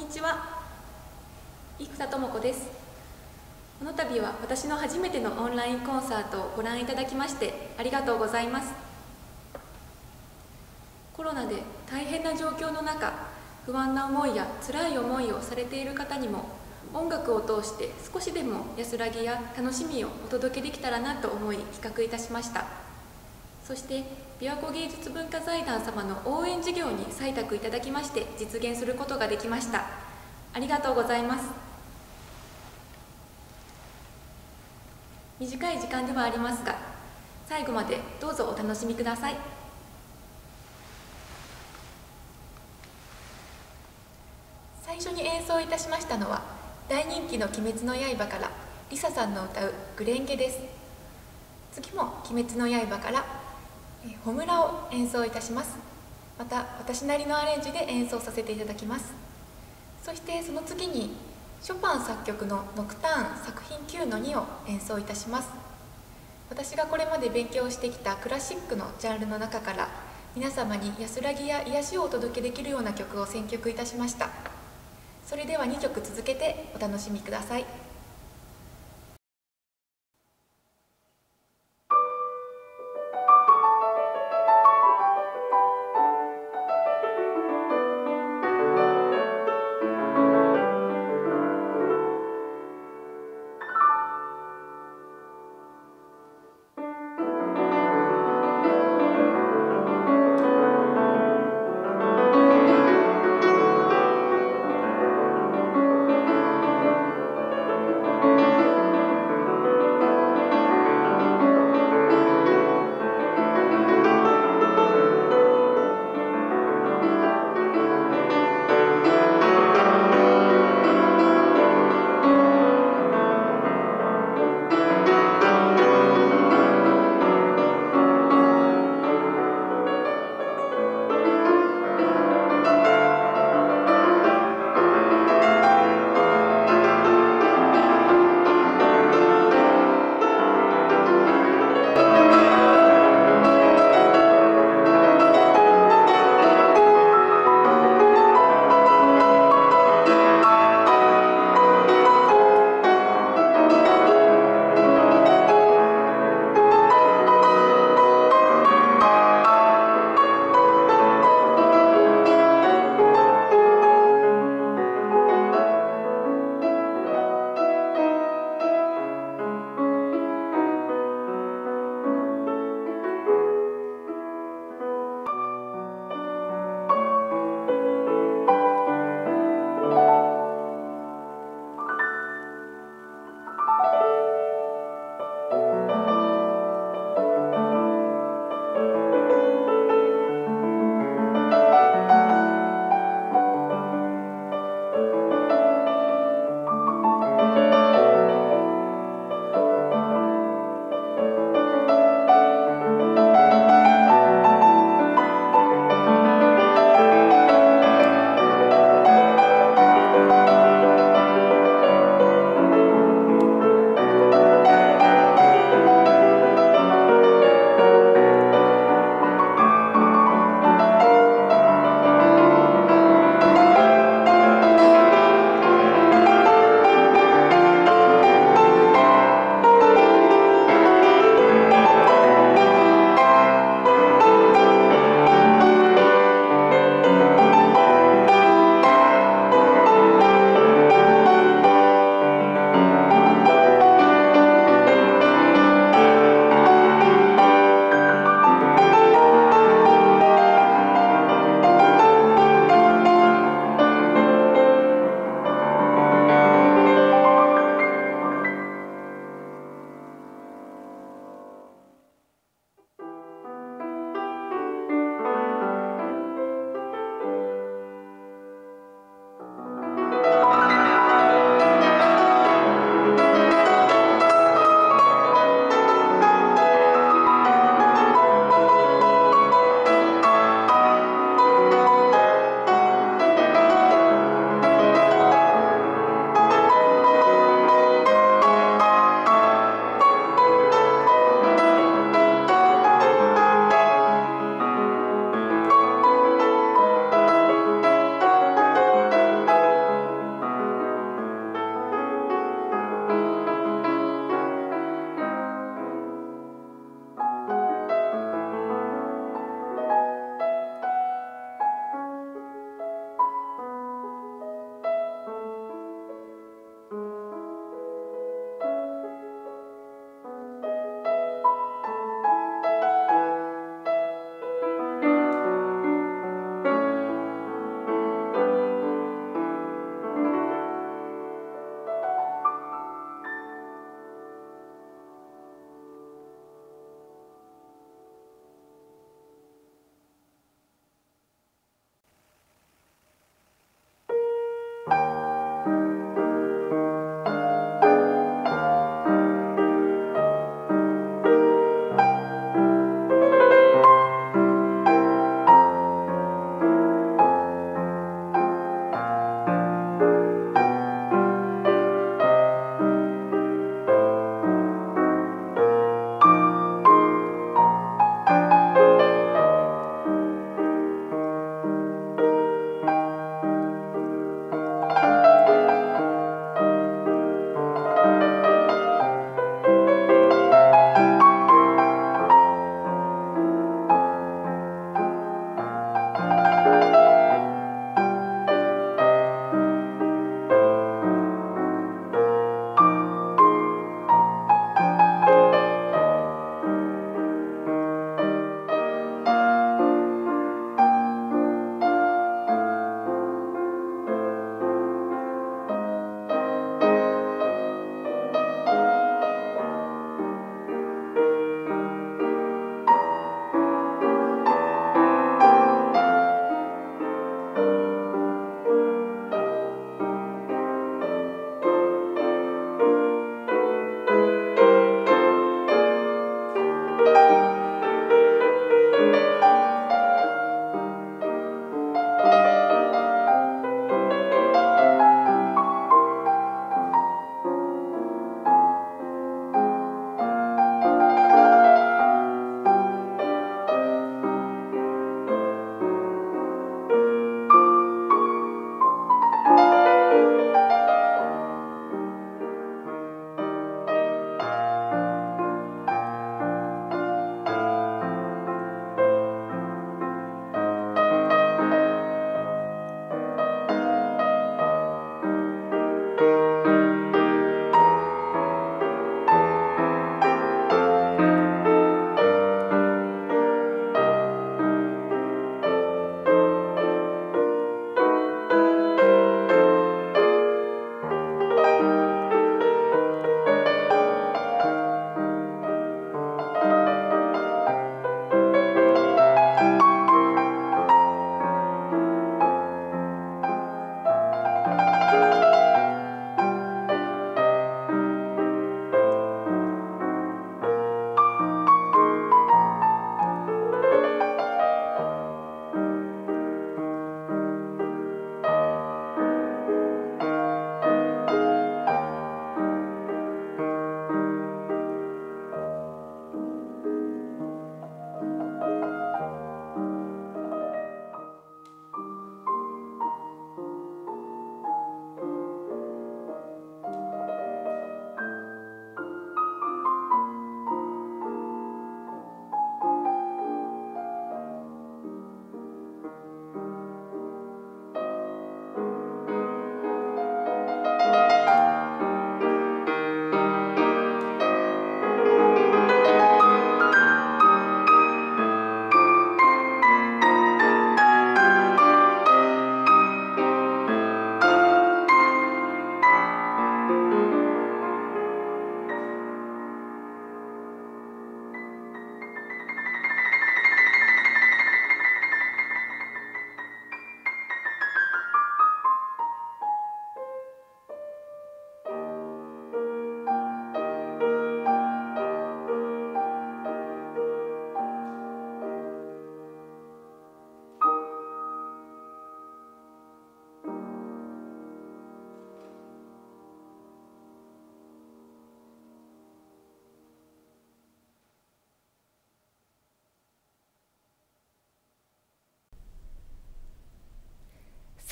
にちは。生田智子です。この度は私の初めてのオンラインコンサートをご覧いただきましてありがとうございます。コロナで大変な状況の中、不安な思いや辛い思いをされている方にも音楽を通して少しでも安らぎや楽しみをお届けできたらなと思い企画いたしました。そして琵琶湖芸術文化財団様の応援事業に採択いただきまして実現することができました。ありがとうございます。短い時間ではありますが、最後までどうぞお楽しみください。最初に演奏いたしましたのは、大人気の鬼滅の刃からリサさんの歌うグレンゲです。次も鬼滅の刃からホムラを演奏いたします。また私なりのアレンジで演奏させていただきます。そしてその次にショパン作曲のノクターン作品9の2を演奏いたします。私がこれまで勉強してきたクラシックのジャンルの中から皆様に安らぎや癒しをお届けできるような曲を選曲いたしました。それでは2曲続けてお楽しみください。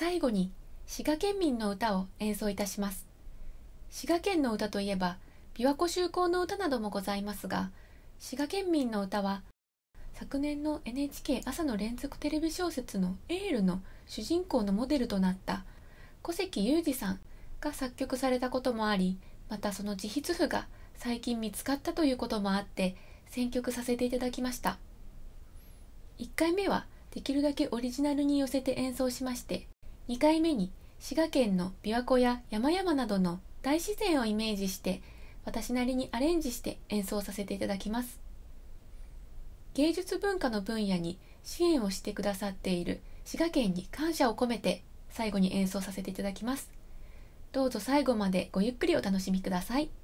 最後に滋賀県民の歌を演奏いたします。滋賀県の歌といえば琵琶湖修好の歌などもございますが、滋賀県民の歌は昨年の NHK 朝の連続テレビ小説のエールの主人公のモデルとなった小関裕二さんが作曲されたこともあり、またその自筆譜が最近見つかったということもあって選曲させていただきました。1回目はできるだけオリジナルに寄せて演奏しまして、2回目に滋賀県の琵琶湖や山々などの大自然をイメージして私なりにアレンジして演奏させていただきます。芸術文化の分野に支援をしてくださっている滋賀県に感謝を込めて最後に演奏させていただきます。どうぞ最後までごゆっくりお楽しみください。